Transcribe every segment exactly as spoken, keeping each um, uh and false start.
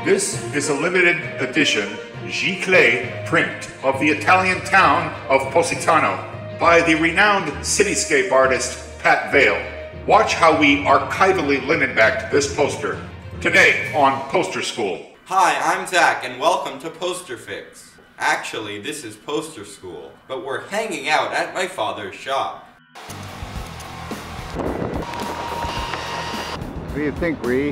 This is a limited edition Giclee print of the Italian town of Positano by the renowned cityscape artist Pat Vale. Watch how we archivally linen-backed this poster today on Poster School. Hi, I'm Zach and welcome to Poster Fix. Actually, this is Poster School, but we're hanging out at my father's shop. What do you think, Ree?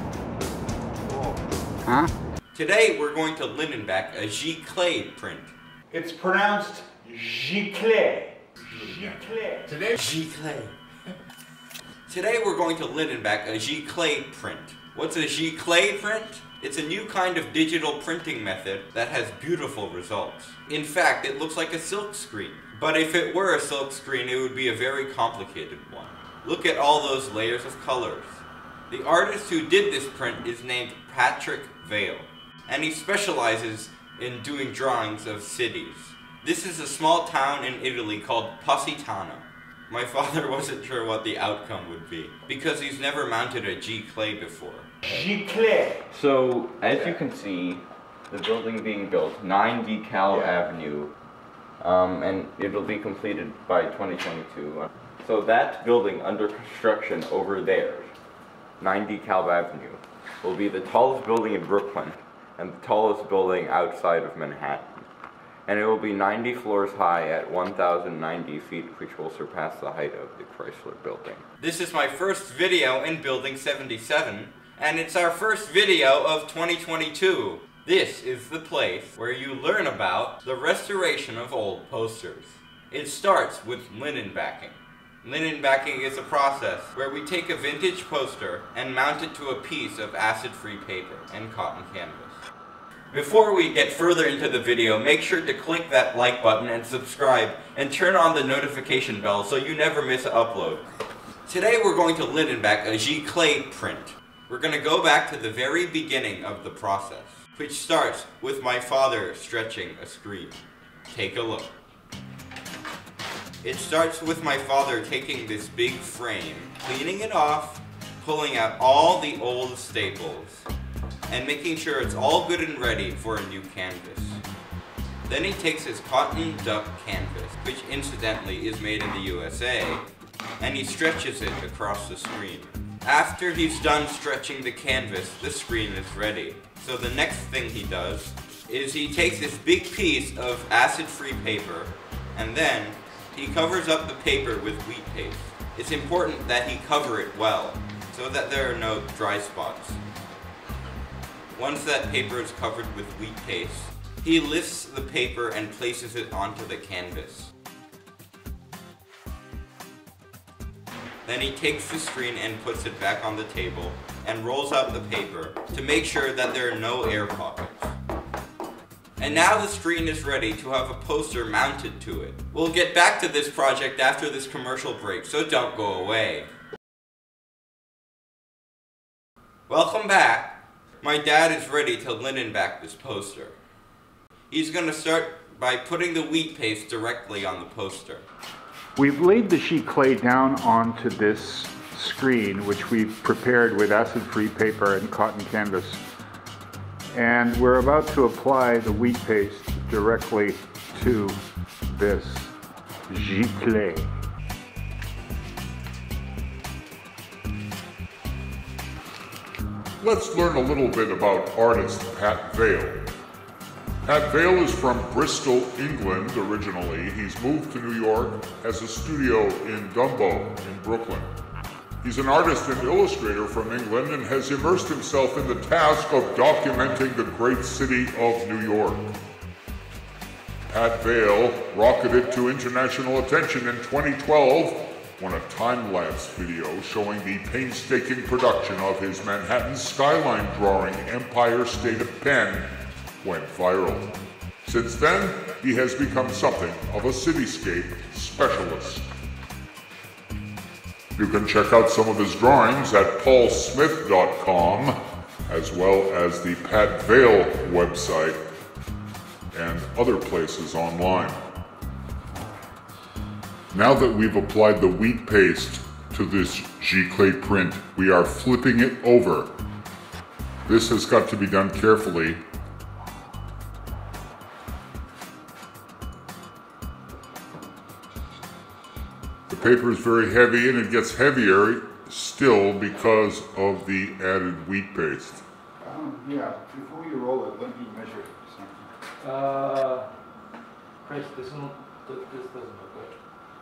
Huh? Today we're going to linen back a Giclee print. It's pronounced Giclee. Giclee. Today, Giclee. Today we're going to linen back a Giclee print. What's a Giclee print? It's a new kind of digital printing method that has beautiful results. In fact, it looks like a silk screen. But if it were a silk screen, it would be a very complicated one. Look at all those layers of colors. The artist who did this print is named Patrick Vale, and he specializes in doing drawings of cities. This is a small town in Italy called Positano. My father wasn't sure what the outcome would be, because he's never mounted a Giclee before. Giclee. So, as you can see, the building being built, nine DeKalb Yeah. Avenue, um, and it'll be completed by twenty twenty-two. So that building under construction over there, nine DeKalb Avenue, will be the tallest building in Brooklyn and the tallest building outside of Manhattan. And it will be ninety floors high at one thousand ninety feet, which will surpass the height of the Chrysler Building. This is my first video in Building seventy-seven, and it's our first video of twenty twenty-two. This is the place where you learn about the restoration of old posters. It starts with linen backing. Linen backing is a process where we take a vintage poster and mount it to a piece of acid-free paper and cotton canvas. Before we get further into the video, make sure to click that like button and subscribe and turn on the notification bell so you never miss an upload. Today we're going to linen back a Giclee print. We're going to go back to the very beginning of the process, which starts with my father stretching a screen. Take a look. It starts with my father taking this big frame, cleaning it off, pulling out all the old staples, and making sure it's all good and ready for a new canvas. Then he takes his cotton duck canvas, which incidentally is made in the U S A, and he stretches it across the screen. After he's done stretching the canvas, the screen is ready. So the next thing he does is he takes this big piece of acid-free paper, and then he covers up the paper with wheat paste. It's important that he cover it well, so that there are no dry spots. Once that paper is covered with wheat paste, he lifts the paper and places it onto the canvas. Then he takes the screen and puts it back on the table and rolls out the paper to make sure that there are no air pockets. And now the screen is ready to have a poster mounted to it. We'll get back to this project after this commercial break, so don't go away. Welcome back. My dad is ready to linen back this poster. He's going to start by putting the wheat paste directly on the poster. We've laid the Giclee down onto this screen, which we've prepared with acid-free paper and cotton canvas. And we're about to apply the wheat paste directly to this Giclee. Let's learn a little bit about artist Pat Vale. Pat Vale is from Bristol, England originally. He's moved to New York, has a studio in Dumbo in Brooklyn. He's an artist and illustrator from England and has immersed himself in the task of documenting the great city of New York. Pat Vale rocketed to international attention in twenty twelve when a time-lapse video showing the painstaking production of his Manhattan skyline drawing Empire State of Pen went viral. Since then, he has become something of a cityscape specialist. You can check out some of his drawings at paul smith dot com, as well as the Pat Vale website and other places online. Now that we've applied the wheat paste to this Giclee print, we are flipping it over This has got to be done carefully. The paper is very heavy, and it gets heavier still because of the added wheat paste. Um, yeah, before you roll it, let me measure it or something. Uh, Chris, this one, this doesn't look good.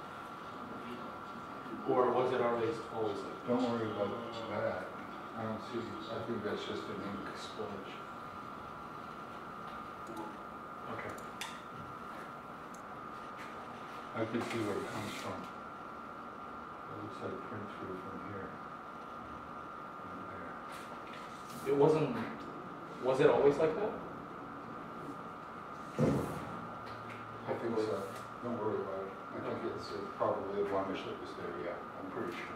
Or was it always always like? Don't worry about that. I don't see, I think that's just an ink splodge. Okay. I can see where it comes from. It looks like print through from here. And there. It wasn't. Was it always like that? I think so. Don't worry about it. I think it's uh, probably a blemish that was there, yeah. I'm pretty sure.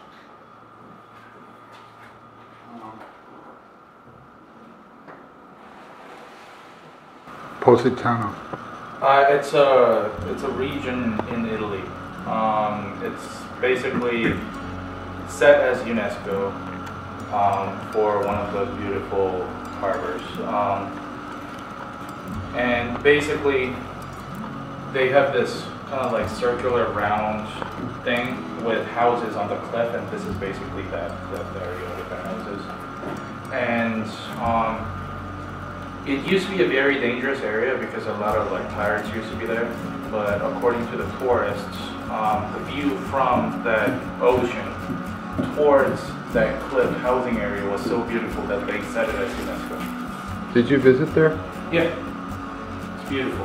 Um, Positano. Uh, it's a it's a region in Italy. Um, it's basically set as UNESCO um, for one of the beautiful harbors. Um, and basically, they have this kind of like circular round thing with houses on the cliff, and this is basically that, that area with the houses. And um, it used to be a very dangerous area because a lot of like pirates used to be there. But according to the tourists, um, the view from that ocean towards that cliff housing area was so beautiful that they set it as UNESCO. Did you visit there? Yeah, it's beautiful.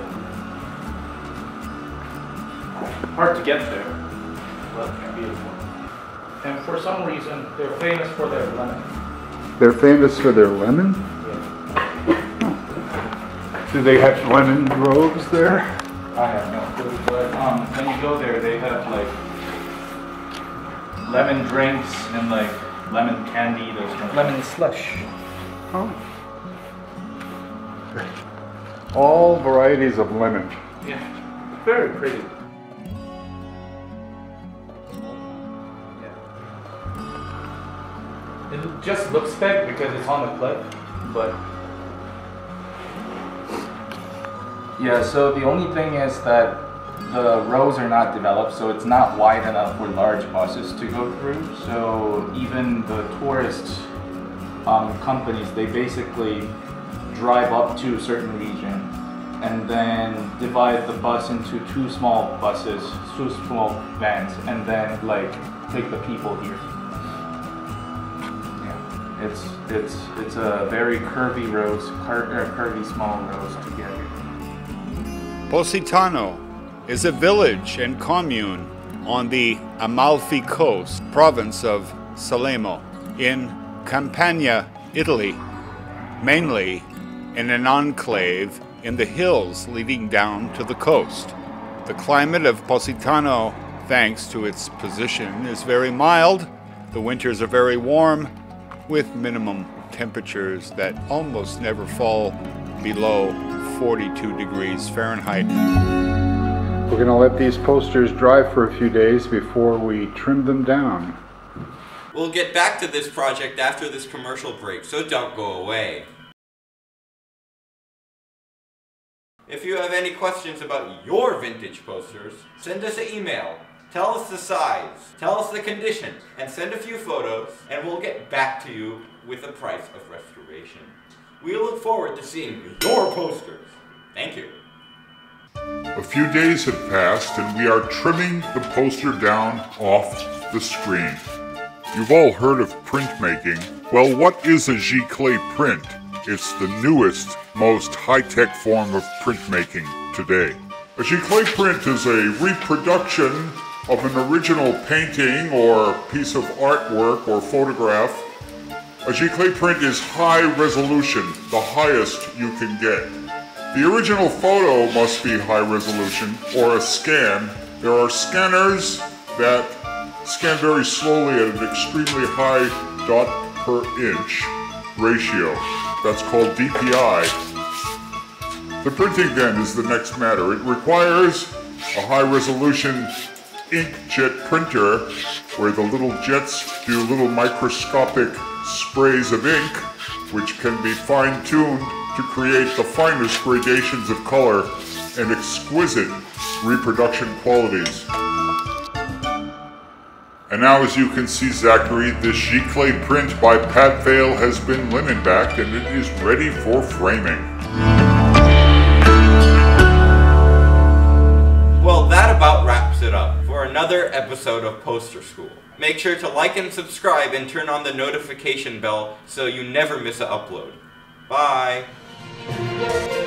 Hard to get there, but beautiful. And for some reason, they're famous for their lemon. They're famous for their lemon? Yeah. Do they have lemon groves there? I have no clue, but um, when you go there, they have like lemon drinks and like lemon candy, those kind of lemon slush. Oh. All varieties of lemon. Yeah, very pretty. It just looks fake because it's on the cliff, but yeah, so the only thing is that the roads are not developed, so it's not wide enough for large buses to go through. So even the tourist um, companies, they basically drive up to a certain region and then divide the bus into two small buses, two small vans, and then like take the people here. It's it's it's a very curvy roads, cur uh, curvy small roads to get here. Positano is a village and commune on the Amalfi Coast, province of Salemo, in Campania, Italy, mainly in an enclave in the hills leading down to the coast. The climate of Positano, thanks to its position, is very mild. The winters are very warm, with minimum temperatures that almost never fall below forty-two degrees Fahrenheit. We're going to let these posters dry for a few days before we trim them down. We'll get back to this project after this commercial break, so don't go away. If you have any questions about your vintage posters, send us an email. Tell us the size, tell us the condition, and send a few photos, and we'll get back to you with the price of restoration. We look forward to seeing your posters. Thank you. A few days have passed, and we are trimming the poster down off the screen. You've all heard of printmaking. Well, what is a Giclee print? It's the newest, most high-tech form of printmaking today. A Giclee print is a reproduction of an original painting or piece of artwork or photograph. A Giclee print is high resolution, the highest you can get. The original photo must be high resolution or a scan. There are scanners that scan very slowly at an extremely high dot per inch ratio. That's called D P I. The printing then is the next matter. It requires a high resolution inkjet printer where the little jets do little microscopic sprays of ink which can be fine-tuned to create the finest gradations of color and exquisite reproduction qualities. And now, as you can see, Zachary, this Giclee print by Pat Vale has been linen-backed and it is ready for framing. Well, that about wraps it up for another episode of Poster School. Make sure to like and subscribe and turn on the notification bell so you never miss an upload. Bye!